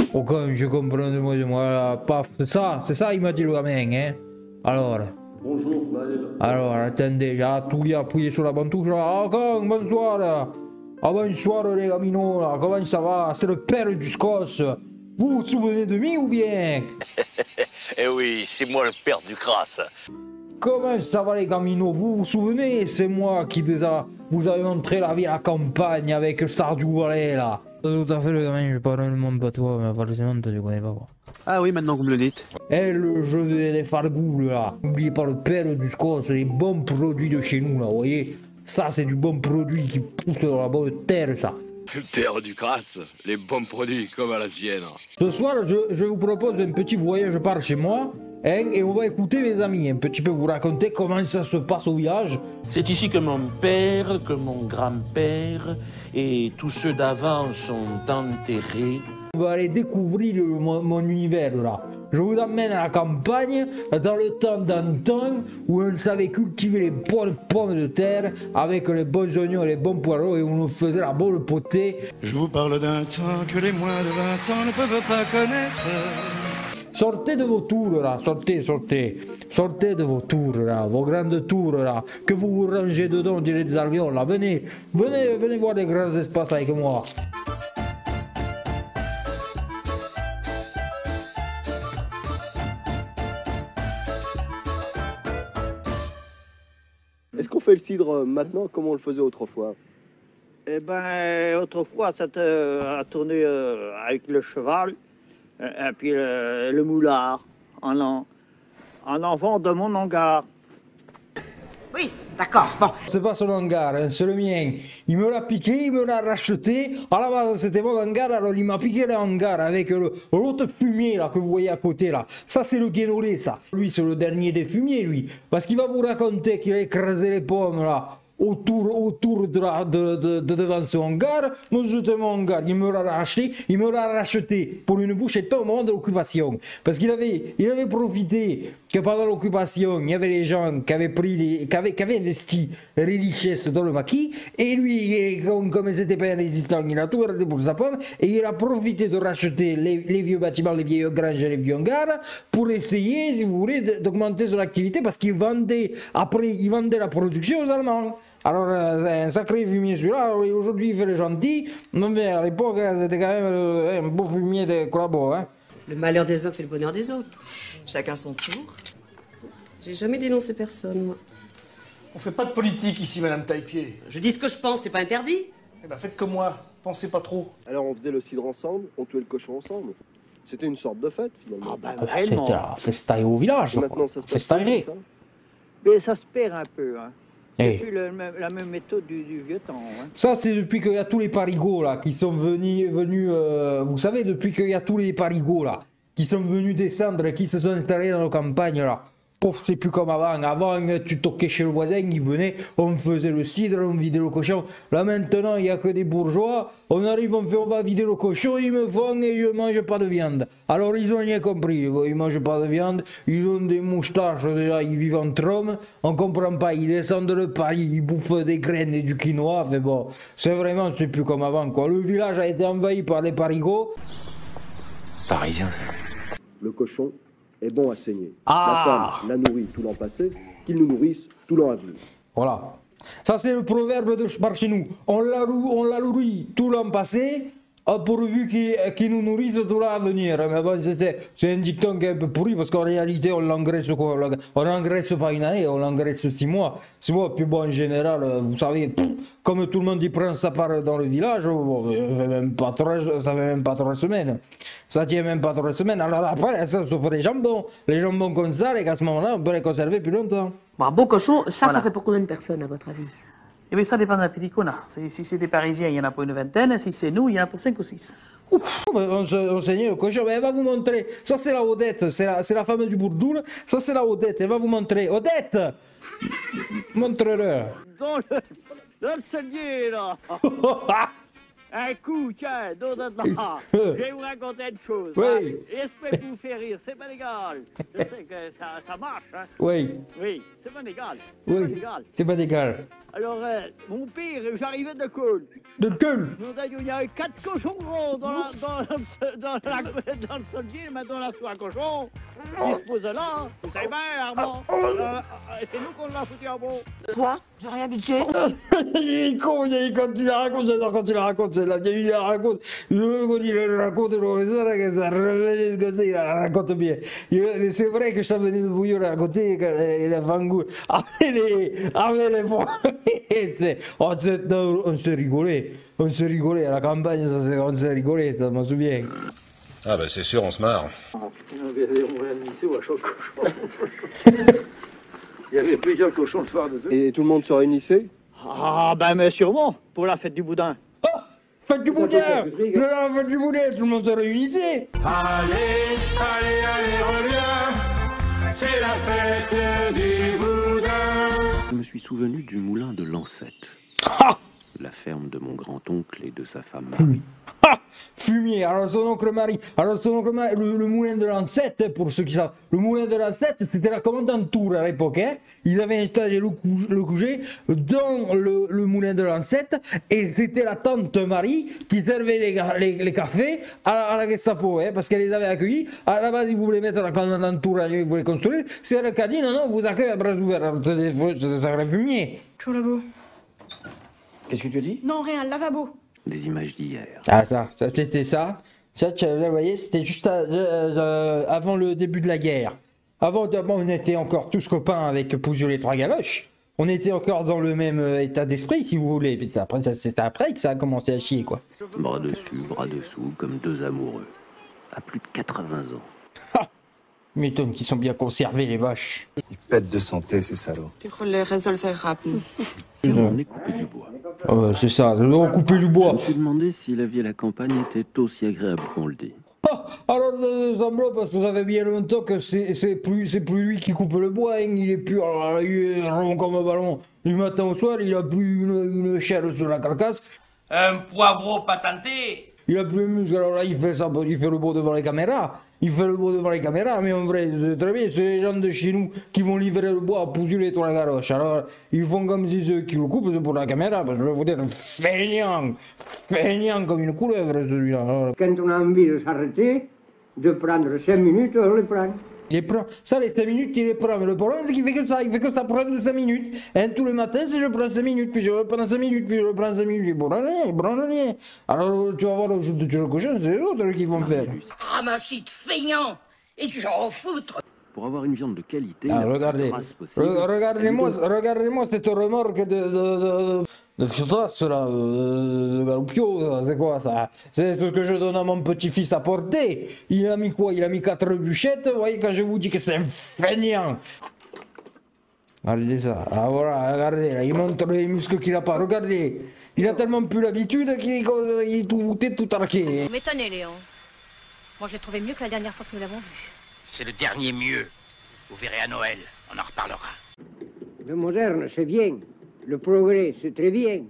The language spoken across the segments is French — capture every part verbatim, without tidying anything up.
Oh, quand je comprends de moi, de moi, paf, c'est ça, c'est ça, il m'a dit le gamin, hein. Alors. Bonjour, Maël. Alors, attendez, j'ai tout lui appuyé sur la bonne touche, là. Ah, quand, bonsoir. Ah, bonsoir, les gaminots, là. Comment ça va? C'est le père du Scos. Vous vous souvenez de moi ou bien? Eh oui, c'est moi le père du crasse. Comment ça va les gaminots? Vous vous souvenez? C'est moi qui vous, a, vous avez montré la vie à la campagne avec Stardew Valley là. Tout à fait le gamin, je parle de mon patois, mais forcément tu ne connais pas quoi. Ah oui, maintenant que vous me le dites. Et le jeu des fargoules là. N'oubliez pas le père du Scos, les bons produits de chez nous là, vous voyez. Ça c'est du bon produit qui pousse dans la bonne terre ça. Le père du crasse, les bons produits comme à la sienne. Ce soir, je, je vous propose un petit voyage par chez moi, hein, et on va écouter mes amis, un petit peu vous raconter comment ça se passe au village. C'est ici que mon père, que mon grand-père et tous ceux d'avant sont enterrés. On va aller découvrir le, mon, mon univers là. Je vous emmène à la campagne, dans le temps d'antan, où on savait cultiver les bonnes pommes de terre, avec les bons oignons et les bons poireaux, et on nous faisait la bonne potée. Je vous parle d'un temps que les moins de vingt ans ne peuvent pas connaître. Sortez de vos tours là, sortez, sortez. Sortez de vos tours là, vos grandes tours là, que vous vous rangez dedans, on dirait des avions là. Venez, venez, venez voir les grands espaces avec moi. Est-ce qu'on fait le cidre maintenant comme on le faisait autrefois? Eh ben, autrefois, ça a tourné euh, avec le cheval, et puis le, le moulard, en, en, en enfant de mon hangar. Oui, d'accord, bon. C'est pas son hangar, hein, c'est le mien. Il me l'a piqué, il me l'a racheté. À la base, c'était mon hangar, alors il m'a piqué le hangar avec l'autre fumier là que vous voyez à côté là. Ça, c'est le guénolé, ça. Lui, c'est le dernier des fumiers, lui. Parce qu'il va vous raconter qu'il a écrasé les pommes là. Autour, autour de, la, de, de, de devant son hangar, moi c'était mon hangar, il me l'a racheté, il me l'a racheté pour une bouchée de pain au moment de l'occupation. Parce qu'il avait, il avait profité que pendant l'occupation, il y avait les gens qui avaient pris les, qui avaient, qui avaient investi les richesses dans le maquis, et lui, comme, comme c'était pas un résistant, il a tout gardé pour sa pomme, et il a profité de racheter les, les vieux bâtiments, les vieilles granges et les vieux hangars, pour essayer, si vous voulez, d'augmenter son activité, parce qu'il vendait, après, il vendait la production aux Allemands. Alors, euh, c'est un sacré fumier celui-là. Aujourd'hui, il fait le gentil. Non, mais à l'époque, c'était quand même euh, un beau fumier de collabo. Hein. Le malheur des uns fait le bonheur des autres. Chacun son tour. J'ai jamais dénoncé personne, moi. On fait pas de politique ici, Madame Taillepied. Je dis ce que je pense, c'est pas interdit. Eh ben, faites comme moi. Pensez pas trop. Alors on faisait le cidre ensemble, on tuait le cochon ensemble. C'était une sorte de fête, finalement. Ah ben, Ah, c'était vraiment. la festaille au village. Et maintenant, ça se passe Festaillerie. comme ça. Mais ça se perd un peu, hein. C'est Eh. plus le même- la même méthode du, du vieux temps, hein. Ça, c'est depuis qu'il y a tous les parigots là qui sont venus, venus euh, vous savez, depuis qu'il y a tous les parigots là qui sont venus descendre, qui se sont installés dans nos campagnes là. Pouf, c'est plus comme avant. Avant, tu toquais chez le voisin, il venait, on faisait le cidre, on vidait le cochon. Là maintenant, il n'y a que des bourgeois. On arrive, on fait, on va vider le cochon, ils me font et je mange pas de viande. Alors ils ont rien compris, ils mangent pas de viande, ils ont des moustaches déjà, ils vivent entre hommes, on comprend pas, ils descendent le Paris, ils bouffent des graines et du quinoa, mais bon, c'est vraiment, c'est plus comme avant quoi. Le village a été envahi par les parigots. Parisien, ça. Le cochon est bon à saigner. Ah. La femme la nourrit tout l'an passé, qu'il nous nourrisse tout l'an à venir. Voilà. Ça, c'est le proverbe de par chez nous. On la, on la nourrit tout l'an passé, pourvu qu'il qu'il nous nourrisse tout l'an à venir. Mais bon, c'est un dicton qui est un peu pourri, parce qu'en réalité, on l'engraisse quoi. On l'engraisse pas une année, on l'engraisse six mois. Six mois, puis bon, en général, vous savez, comme tout le monde y prend sa part dans le village, bon, ça fait même pas trois, ça fait même pas trois semaines. Ça tient même pas trois semaines. Alors après, ça se fait des jambons. Les jambons comme ça, et qu'à ce moment-là, on peut les conserver plus longtemps. Bon, un beau cochon, ça, Voilà. ça fait pour combien de personnes, à votre avis? Eh bien, ça dépend de l'appétit qu'on a. Si si c'est des Parisiens, il y en a pour une vingtaine. Si c'est nous, il y en a pour cinq ou six. Ouf, on, se, on saignait le cochon, mais elle va vous montrer. Ça, c'est la Odette, c'est la, la femme du Bourdoul. Ça, c'est la Odette, elle va vous montrer. Odette, montre-le. Dans le, dans le cellier, là. Un coup, tiens, dos de là. Je vais vous raconter une chose. Oui. Hein. J'espère que vous faire rire, c'est pas légal. Je sais que ça, ça marche. Hein. Oui. Oui, c'est pas légal. C'est Oui. pas légal. C'est pas d'égal. Alors, euh, mon père, j'arrivais de Cole. De Köln. Il y a eu quatre cochons gros dans, la, dans, le, dans, la, dans le soldier, maintenant là, soit un cochon. Il se pose là, vous savez bien, Armand. Euh, c'est nous qu'on l'a foutu en bon. Quoi? J'ai rien habitué. Il est con, il est, quand il la raconte, j'adore quand il la raconte, celle-là. Il la raconte, le quand il la raconte, le professeur, il la raconte bien. C'est vrai que ça venait de Bouillon la raconter, il a fangou. Avec les, avec les on se, on se rigolait, on se rigolait à la campagne, on se rigolait, ça me souviens. Ah bah c'est sûr, on se marre. Il y avait plusieurs cochons le soir de deux. Et tout le monde se réunissait? Ah, ben, mais sûrement, pour la fête du boudin. Ah, fête du boudin! La fête du boudin, tout le monde se réunissait! Allez, allez, allez, reviens, c'est la fête du boudin. Je me suis souvenu du moulin de Lancette. Ah, la ferme de mon grand-oncle et de sa femme Marie. Ah, fumier, alors son oncle Marie, alors son oncle Marie, le, le moulin de Lancette, pour ceux qui savent, le moulin de Lancette, c'était la commandanture à l'époque, hein. Ils avaient installé le, cou, le coucher dans le, le moulin de Lancette, et c'était la tante Marie qui servait les, les, les cafés à la, à la Gestapo, hein, parce qu'elle les avait accueillis. À la base, ils voulaient mettre la commandanture, ils voulaient construire, c'est elle qui a dit non, non, vous accueillez à bras ouverts, c'est des sacrés fumiers. Toujours là-bas. Qu'est-ce que tu as dit? Non, rien, le lavabo. Des images d'hier. Ah ça, ça c'était ça. Ça, tu vous voyez, c'était juste à, euh, avant le début de la guerre. Avant, on était encore tous copains avec Pouziot les Trois Galoches. On était encore dans le même état d'esprit, si vous voulez. Puis après, c'était après que ça a commencé à chier, quoi. Bras dessus, bras dessous, comme deux amoureux. À plus de quatre-vingts ans. Ah, m'étonne qu'ils sont bien conservés, les vaches. Ils pètent de santé, ces salauds. Je m'en ai coupé du bois. Oh, c'est ça, on coupé du bois. Je me suis demandé si la vie à la campagne était aussi agréable qu'on le dit. Ah, alors, ça semble, parce que ça fait bien longtemps que c'est plus, plus lui qui coupe le bois, hein. Il est plus, alors, il est rond comme un ballon. Du matin au soir, il a plus une, une échelle sur la carcasse. Un poivreau patenté. Il a plus de muscle, alors là, il fait ça, il fait le beau devant les caméras. Il fait le beau devant les caméras, mais en vrai, c'est très bien, c'est les gens de chez nous qui vont livrer le bois à Pouziot les Trois Galoches. Alors, ils font comme si ceux qui le coupent, c'est pour la caméra, parce que je vais vous dire, feignant, feignant comme une couleuvre, celui-là. Quand on a envie de s'arrêter, de prendre cinq minutes, on les prend. Il les prend. Ça, les cinq minutes, il les prend. Mais le problème, c'est qu'il fait que ça. Il fait que ça prend cinq minutes. Hein, tous les matins, c'est je prends cinq minutes, puis je le prends cinq minutes, puis je le prends cinq minutes. Il prend rien, il prend rien. Alors, tu vas voir le jour de tuer le cochon, c'est eux autres qui vont faire. Ramassis de feignants et tu vas en foutre. Pour avoir une viande de qualité, ah, la regardez, possible, re regardez-moi, regardez-moi cette remorque de de de de Fiotas là, de, de Galupio, c'est quoi ça? C'est ce que je donne à mon petit-fils à porter. Il a mis quoi? Il a mis quatre bûchettes. Vous voyez quand je vous dis que c'est un feignant. Regardez ça. Ah voilà, regardez, là, il montre les muscles qu'il a pas. Regardez, il a tellement plus l'habitude qu'il est tout, tout arqué. Vous m'étonnez, Léon. Moi, je l'ai trouvé mieux que la dernière fois que nous l'avons vu. C'est le dernier mieux. Vous verrez à Noël, on en reparlera. Le moderne, c'est bien. Le progrès, c'est très bien.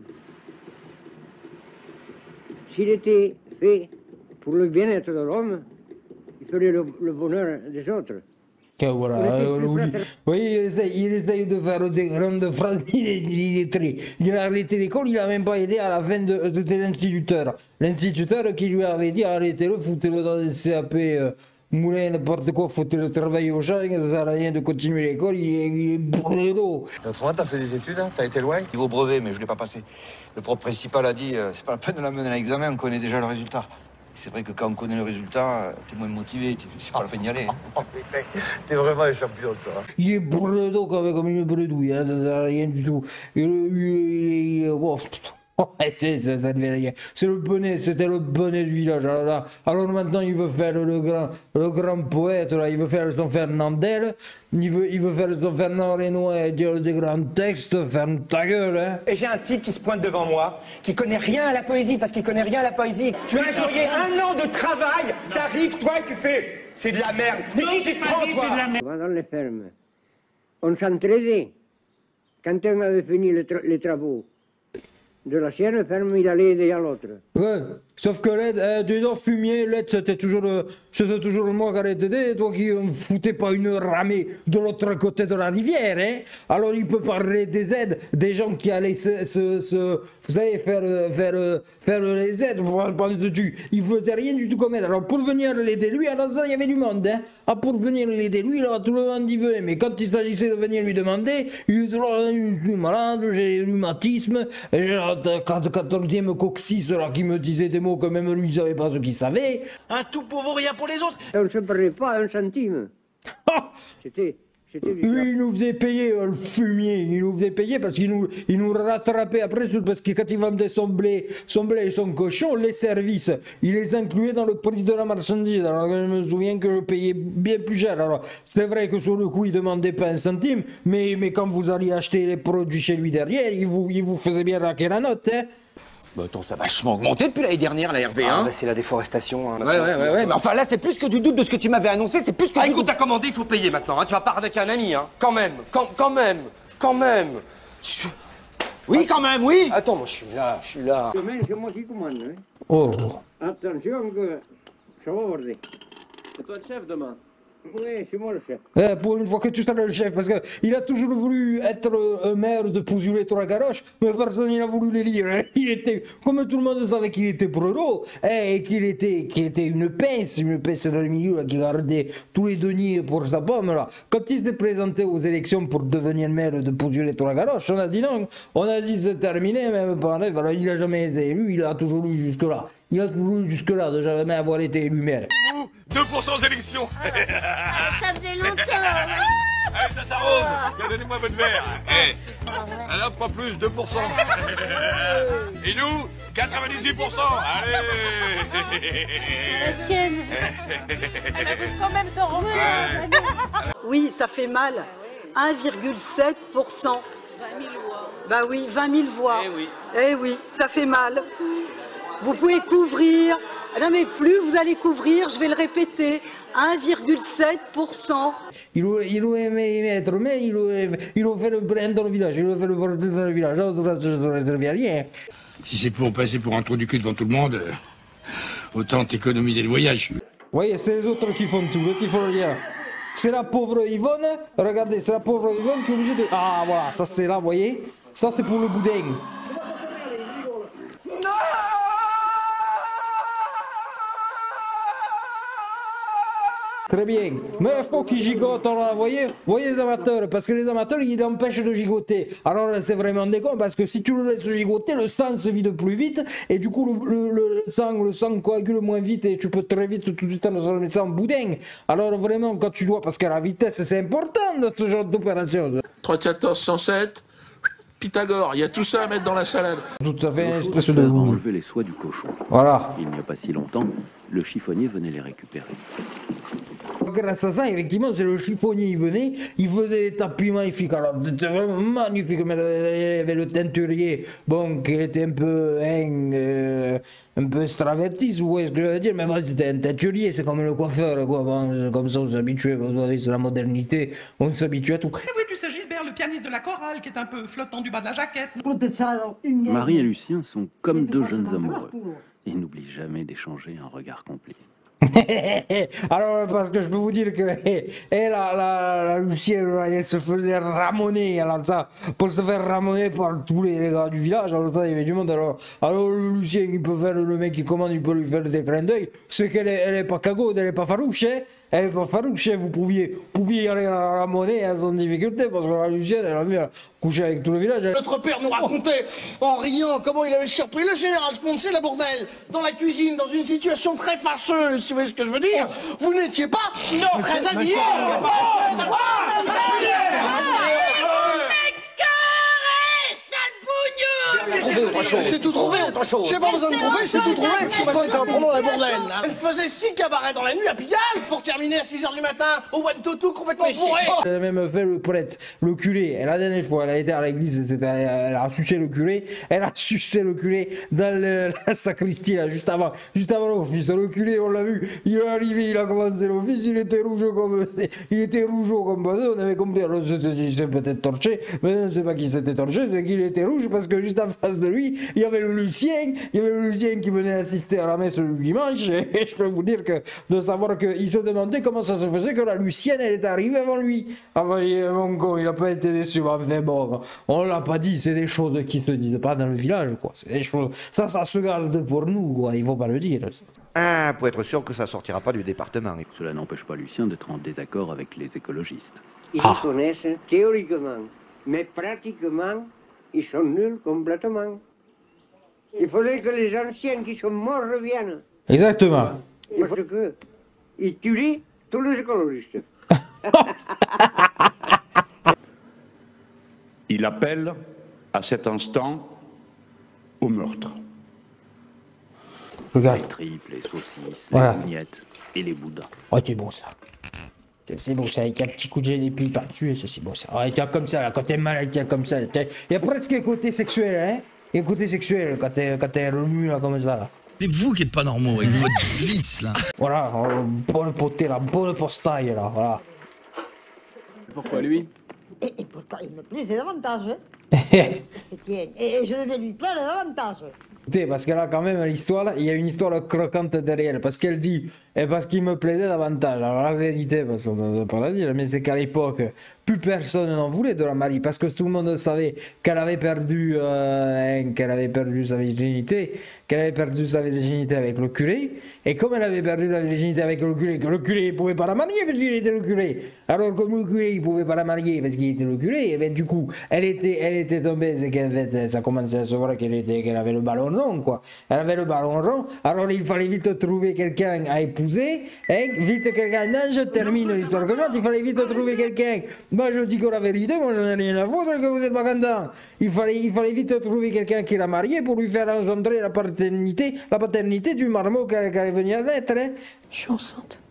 S'il était fait pour le bien-être de l'homme, il ferait le, le bonheur des autres. Que voilà, euh, oui, il essaye, il essaye de faire des grandes phrases, il est, il est très... Il a arrêté l'école, il n'a même pas aidé à la fin de, de, de l'instituteur. L'instituteur qui lui avait dit arrêtez-le, foutez-le dans le C A P, euh, moulin, n'importe quoi, foutez-le travail au champ, ça ne sert à rien de continuer l'école, il, il est bourré d'eau. Autrement, t'as fait des études, hein? T'as été loin? Niveau brevet, mais je l'ai pas passé. Le prof principal a dit, euh, c'est pas la peine de la mener à l'examen, on connaît déjà le résultat. C'est vrai que quand on connaît le résultat, t'es moins motivé, c'est pas la peine d'y aller. Oh putain, t'es vraiment un champion, toi. Il est bourré d'eau comme une bredouille, hein, ça ne sert à rien du tout. Il, il, il, il, oh, c'est ça, ça devait rien. C'est le bonnet, c'était le bonnet du village. Alors, là, alors maintenant, il veut faire le grand, le grand poète, là, il veut faire son Fernandel, il veut, il veut faire son Fernand Renoir et dire des grands textes, ferme ta gueule, hein. Et j'ai un type qui se pointe devant moi, qui connaît rien à la poésie, parce qu'il connaît rien à la poésie. Tu as injurié un an de travail, t'arrives, toi, et tu fais, c'est de la merde. Mais qui tu te prends, toi? Dans les fermes, on s'entraisait. Quand on avait fini les, tra les travaux, de la sienne ferme, il allait derrière l'autre. Ouais, sauf que l'aide, euh, dedans fumier, l'aide c'était toujours, euh, c'était toujours moi qui allais t'aider, toi qui ne foutais pas une ramée de l'autre côté de la rivière, hein. Alors il peut parler des aides, des gens qui allaient se, se, se vous savez, faire, faire, faire les aides, penses-tu, il faisait rien du tout comme aide. Alors pour venir l'aider lui, alors ça il y avait du monde, hein. Ah, pour venir l'aider lui, là, tout le monde y venait, mais quand il s'agissait de venir lui demander, il disait, oh, je suis malade, j'ai rhumatisme, j'ai la quatorzième coccyx là qui me disait des mots que même lui ne savait pas ce qu'il savait. Un tout pour vous, rien pour les autres. On ne se perdait pas un centime. C'était... Lui, il nous faisait payer euh, le fumier, il nous faisait payer parce qu'il nous, il nous rattrapait après, parce que quand il vendait son blé, son blé et son cochon, les services, il les incluait dans le prix de la marchandise. Alors je me souviens que je payais bien plus cher. Alors c'est vrai que sur le coup, il demandait pas un centime, mais, mais quand vous alliez acheter les produits chez lui derrière, il vous, il vous faisait bien raquer la note, hein. Bah attends, ça a vachement augmenté depuis l'année dernière, la R V, hein. Ah bah c'est la déforestation, hein. Ouais, ouais, ouais, ouais, mais enfin là, c'est plus que du double de ce que tu m'avais annoncé, c'est plus que Ah du écoute, t'as commandé, il faut payer maintenant, hein. Tu vas pas avec un ami, hein. Quand même, quand, quand même, quand même. Oui, quand même, oui. Attends, moi je suis là, je suis là. Demain, c'est moi qui commande, hein. Oh. Attention que ça va border. C'est toi le chef demain? Oui, c'est moi le chef. Eh, pour une fois que tu seras le chef, parce qu'il a toujours voulu être un maire de Pouzoulé-Touragaroche, mais personne n'a voulu l'élire. Hein. Il était, comme tout le monde savait qu'il était pro eh, et qu'il était, qu'il était une pince, une pince dans le milieu là, qui gardait tous les deniers pour sa pomme. Là. Quand il s'est présenté aux élections pour devenir maire de Pouzoulé-Touragaroche, on a dit non, on a dit c'est terminé, même pas rêve. Alors il n'a jamais été élu, il a toujours eu jusque-là. Il a toujours eu jusque-là de jamais avoir été élu maire. deux pour cent aux élections. Ça faisait longtemps. Allez, ça s'arrose. Tiens, donnez-moi votre verre. Eh, alors pas plus, deux pour cent. Et nous, quatre-vingt-dix-huit pour cent. Allez. La tienne. Elle a quand même son revers. Oui, ça fait mal. un virgule sept pour cent. vingt mille voix. Bah oui, vingt mille voix. Eh oui. Eh oui, ça fait mal. Vous pouvez couvrir. Non mais plus vous allez couvrir, je vais le répéter, un virgule sept pour cent. Il voulait mettre, mais il voulait faire le brin dans le village, il voulait faire le brin dans le village, ça ne servait à rien. Si c'est pour passer pour un trou du cul devant tout le monde, autant t'économiser le voyage. Vous voyez, c'est les autres qui font tout, il faut le dire. C'est la pauvre Yvonne, regardez, c'est la pauvre Yvonne qui est obligée de... Ah voilà, ça c'est là, vous voyez, ça c'est pour le boudin. Très bien. Mais il faut qu'ils gigotent, vous voyez, voyez les amateurs, parce que les amateurs, ils empêchent de gigoter. Alors c'est vraiment des cons, parce que si tu le laisses gigoter, le sang se vide plus vite, et du coup le, le, le sang, le sang coagule moins vite, et tu peux très vite tout de suite le mettre en boudin. Alors vraiment, quand tu dois, parce que la vitesse c'est important dans ce genre d'opération. trois quatorze cent sept, Pythagore, il y a tout ça à mettre dans la salade. Tout à fait, une Le espèce de... chauffeur a enlevé les soies du cochon. Voilà. Il n'y a pas si longtemps, le chiffonnier venait les récupérer. Grâce à ça, effectivement, c'est le chiffonnier, il venait, il faisait des tapis magnifiques, alors c'était vraiment magnifique, mais il y avait le teinturier, bon, qui était un peu, hein, euh, un peu extraverti, vous voyez ce que je veux dire, mais bon, c'était un teinturier, c'est comme le coiffeur, quoi, bon, comme ça on s'habitue, vous savez, c'est la modernité, on s'habitue à tout. Et oui, tu sais, Gilbert, le pianiste de la chorale, qui est un peu flottant du bas de la jaquette. Marie et Lucien sont comme deux jeunes amoureux. Ils n'oublient jamais d'échanger un regard complice. Alors, parce que je peux vous dire que et, et la, la, la Lucienne, elle se faisait ramoner, alors ça, pour se faire ramoner par tous les gars du village, alors ça, il y avait du monde, alors, alors le Lucien, il peut faire, le mec qui commande, il peut lui faire des clins d'œil, c'est qu'elle est, elle est pas cagaude, elle est pas farouche, hein, elle est pas farouche, vous pouviez, vous pouviez y aller la ramoner hein, sans difficulté, parce que la Lucienne, elle a vu coucher avec tout le village. Elle... Notre père nous racontait, en riant, comment il avait surpris le général Sponcé, la Bourdelle, dans la cuisine, dans une situation très fâcheuse, si vous voyez ce que je veux dire. Vous n'étiez pas non, très habillé. C'est tout trouvé, autre chose. J'ai pas besoin de trouver, c'est tout trouvé. Pourtant, il était en prenant la bourdelle. Elle faisait six cabarets dans la nuit à Pigalle pour terminer à six heures du matin au one to two complètement bourré. Elle a même fait le prêtre, le curé. Elle a la dernière fois, elle a été à l'église, elle a sucé le curé. Elle a sucé le curé dans le, la sacristie, là, juste avant, juste avant l'office. Le curé, on l'a vu, il est arrivé, il a commencé l'office, il était rouge comme, il était rouge comme pas on avait compris. Alors, c'est peut-être torché, mais on ne sait pas qui s'était torché, c'est qu'il était rouge parce que juste en face face de lui, il y avait le Lucien, il y avait le Lucien qui venait assister à la messe le dimanche, et je peux vous dire que de savoir qu'il se demandait comment ça se faisait que la Lucienne, elle est arrivée avant lui. Ah bah, mon con, il n'a pas été déçu, mais bon, on l'a pas dit, c'est des choses qui se disent pas dans le village, quoi. C'est des choses, ça, ça se garde pour nous, quoi, il faut pas le dire. Ah, pour être sûr que ça sortira pas du département. Cela n'empêche pas Lucien d'être en désaccord avec les écologistes. Ils Ah. se connaissent théoriquement, mais pratiquement, ils sont nuls complètement. Il faudrait que les anciens qui sont morts reviennent. Exactement. Parce que ils tuent tous les écologistes. Il appelle à cet instant au meurtre. Regarde. Les tripes, les saucisses, Voilà. les vignettes et les boudins. Oh, c'est bon ça. C'est- C'est bon ça, avec un petit coup de gel et puis par-dessus, ça c'est bon ça. Oh, il tient comme ça, là, quand t'es mal, il tient comme ça. Il y a presque un côté sexuel, hein. Il y a un côté sexuel quand t'es quand t'es remu là, comme ça. Là. C'est vous qui êtes pas normaux avec votre vis là. Voilà, oh, bonne potée là, bonne postaille là, voilà. Pourquoi lui? Et, et pourquoi il me plaisait davantage. Hein. Étienne. Et, et je devais lui plaire davantage. Écoutez, parce que là, quand même, l'histoire, il y a une histoire croquante derrière. Parce qu'elle dit, et parce qu'il me plaisait davantage. Alors, la vérité, parce qu'on ne va pas la dire, mais c'est qu'à l'époque, plus personne n'en voulait de la Marie. Parce que tout le monde savait qu'elle avait perdu, euh, hein, qu'elle avait perdu sa virginité, qu'elle avait perdu sa virginité avec le curé. Et comme elle avait perdu la virginité avec le curé, que le curé ne pouvait pas la marier parce qu'il était le curé. Alors, comme le curé ne pouvait pas la marier parce qu'il était le curé, et bien, du coup, elle était, elle était tombée, c'est qu'en fait, ça commençait à se voir qu'elle était, qu'elle avait le ballon rond, quoi. Elle avait le ballon rond, alors il fallait vite trouver quelqu'un à épouser, hein, vite quelqu'un, non, je termine l'histoire comme ça, il fallait vite trouver quelqu'un. Moi, je dis que la vérité, moi, j'en ai rien à foutre que vous êtes pas content. Il fallait, il fallait vite trouver quelqu'un qui l'a marié pour lui faire engendrer la paternité, la paternité du marmot qu'elle allait venir naître, hein. Je suis enceinte.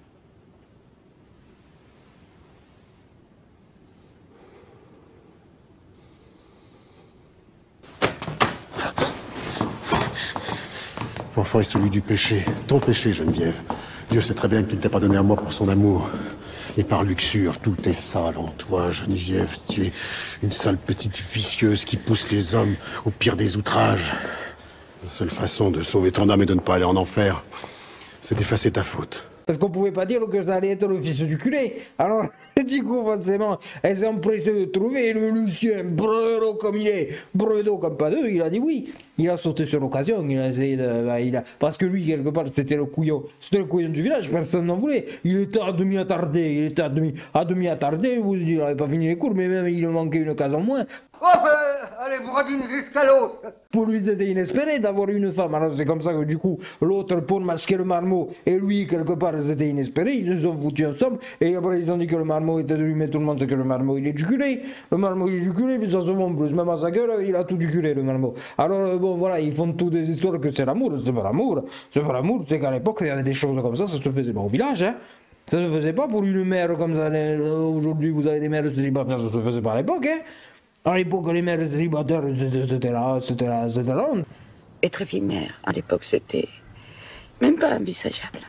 L'enfant est celui du péché, ton péché, Geneviève. Dieu sait très bien que tu ne t'es pas donné à moi pour son amour. Et par luxure, tout est sale en toi, Geneviève. Tu es une sale petite vicieuse qui pousse les hommes au pire des outrages. La seule façon de sauver ton âme et de ne pas aller en enfer, c'est d'effacer ta faute. Parce qu'on pouvait pas dire que ça allait être le fils du curé. Alors, du coup, forcément, elles sont prêtes de trouver le Lucien, bredo comme il est, bredo comme pas deux, il a dit oui. Il a sauté sur l'occasion, il a essayé de... Bah, il a, parce que lui, quelque part, c'était le couillon, c'était le couillon du village, personne n'en voulait. Il était à demi attardé, il était à demi, à demi attardé, vous dites, il n'avait pas fini les cours, mais même il manquait une case en moins. Hop, euh, allez, brodine jusqu'à l'os. Pour lui, c'était inespéré d'avoir une femme. Alors c'est comme ça que du coup, l'autre, pour masquer le marmot, et lui, quelque part, c'était inespéré. Ils se sont foutus ensemble, et après ils ont dit que le marmot était de lui, mais tout le monde sait que le marmot, il est du curé. Le marmot, il est du curé, puis ça se voit en plus. Même à sa gueule, il a tout du curé, le marmot. Alors euh, bon, voilà, ils font toutes des histoires que c'est l'amour. C'est pas l'amour. C'est pas l'amour. C'est qu'à l'époque, il y avait des choses comme ça, ça se faisait pas au village, hein. Ça se faisait pas pour une mère comme ça. Aujourd'hui, vous avez des mères célibataires, ça se faisait pas à l'époque, hein. À l'époque, les mères célibataires, c'était là, c'était là, c'était là. Être éphémère, à l'époque, c'était même pas envisageable.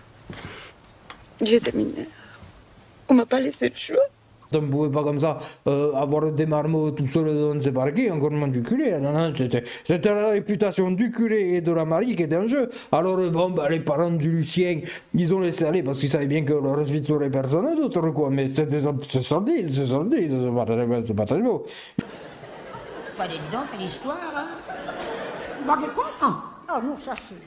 J'étais mineure. On m'a pas laissé le choix. On ne pouvait pas comme ça euh, avoir des marmots tout seuls dans ne sait pas qui, encore moins du curé. Non, non, c'était, c'était la réputation du curé et de la mariée qui était en jeu. Alors, bon, bah, les parents du Lucien, ils ont laissé aller parce qu'ils savaient bien que leur vie serait personne d'autre, quoi. Mais c'était, c'est sordide, c'est sordide, c'est pas très, c'est pas très beau. Bah, dites donc, quelle histoire, hein. Bah, t'es content. Oh, non, ça c'est...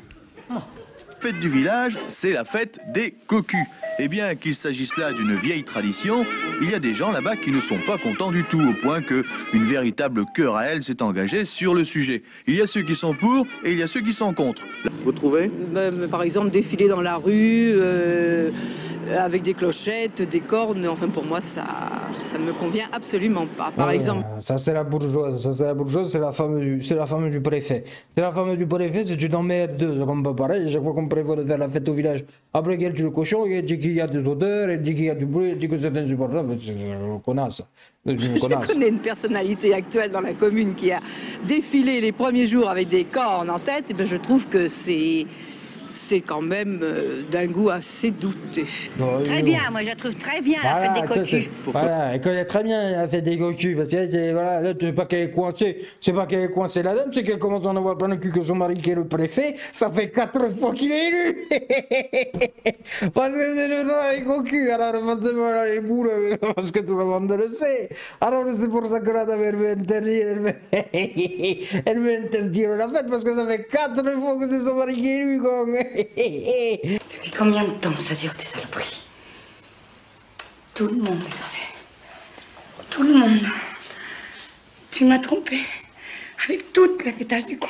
Fête du village, c'est la fête des cocus. Et bien qu'il s'agisse là d'une vieille tradition, il y a des gens là-bas qui ne sont pas contents du tout, au point qu'une véritable querelle s'est engagée sur le sujet. Il y a ceux qui sont pour et il y a ceux qui sont contre. Vous trouvez ? Même, par exemple, défiler dans la rue, euh, avec des clochettes, des cornes, enfin pour moi ça ça ne me convient absolument pas. Par Ouais, exemple... Ça c'est la bourgeoise, ça c'est la bourgeoise, c'est la femme du, c'est la femme du préfet. C'est la femme du préfet, c'est une emmerde deux, c'est comme pas pareil, chaque fois qu'on prévoit de faire la fête au village. Après qu'elle tue le cochon, elle dit qu'il y a des odeurs, elle dit qu'il y a du bruit, elle dit que c'est insupportable, c'est une connasse. C'est une Je connasse. connais une personnalité actuelle dans la commune qui a défilé les premiers jours avec des cornes en tête, et ben je trouve que c'est c'est quand même euh, d'un goût assez douté. Très bien, moi je la trouve très bien la Voilà, fête des ça, cocus. c'est- Voilà, elle connaît très bien la fête des cocus, parce que c'est- voilà, là, tu sais pas qu'elle est coincée, c'est pas qu'elle est coincée la dame, c'est qu'elle commence à en avoir plein le cul que son mari qui est le préfet, ça fait quatre fois qu'il est élu. Parce que c'est le droit des cocus, alors forcément elle a les boules, parce que tout le monde le sait. Alors c'est pour ça que la dame elle veut interdire, elle veut, elle veut interdire la fête, parce que ça fait quatre fois que c'est son mari qui est élu. Con. Depuis combien de temps ça dure tes saloperies? Tout le monde le savait. Tout le monde. Tu m'as trompé. Avec toute la pétasse du coin.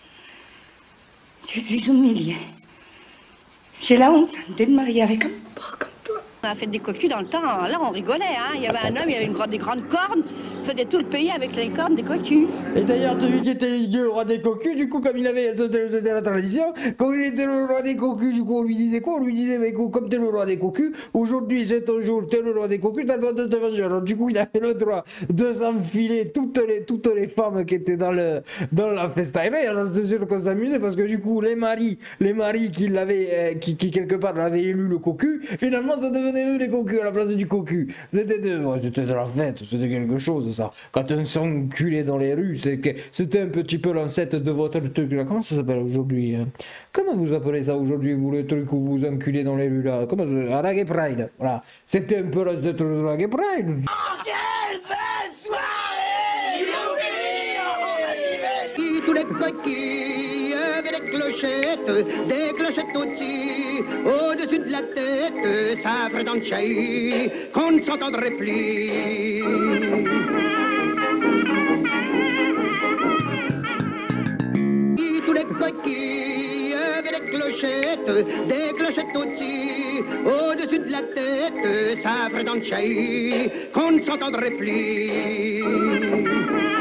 Je suis humiliée. J'ai la honte d'être mariée avec un porc comme toi. La fête des cocus, dans le temps, là on rigolait. Hein. Il y avait un homme, il avait une grande, des grandes cornes, il faisait tout le pays avec les cornes des cocus. Et d'ailleurs, celui qui était le roi des cocus, du coup, comme il avait de, de- de- de la tradition, quand il était le roi des cocus, du coup, on lui disait quoi? On lui disait, mais écoute, comme t'es le roi des cocus, aujourd'hui c'est ton jour, t'es le roi des cocus, t'as le droit de te venger. Alors, du coup, il avait le droit de s'enfiler toutes les, toutes les femmes qui étaient dans, le, dans la festaillerie. Alors, c'est sûr qu'on s'amusait parce que, du coup, les maris, les maris qui l'avaient, euh, qui, qui quelque part l'avaient élu le cocu, finalement, ça devenait eux les cocus à la place du cocu. C'était de, ouais, c'était de la fête, c'était quelque chose, ça. Quand on s'enculait dans les rues, c'est que c'était un petit peu l'ancêtre de votre truc là. Comment ça s'appelle aujourd'hui, hein? Comment vous appelez ça aujourd'hui, vous, le truc où vous vous enculez dans les rues là? Comment ça? À Reggae Pride, voilà. C'était un peu l'ancêtre de Reggae Pride. Quelle belle soirée! Tous les coquilles avec des clochettes, des clochettes au-dessus, au-dessus de la tête, ça ferait dans le chahut qu'on ne s'entendrait plus. Tous les coquilles avec des clochettes, des clochettes au-dessus, au-dessus de la tête, ça ferait dans le chahut qu'on ne s'entendrait plus.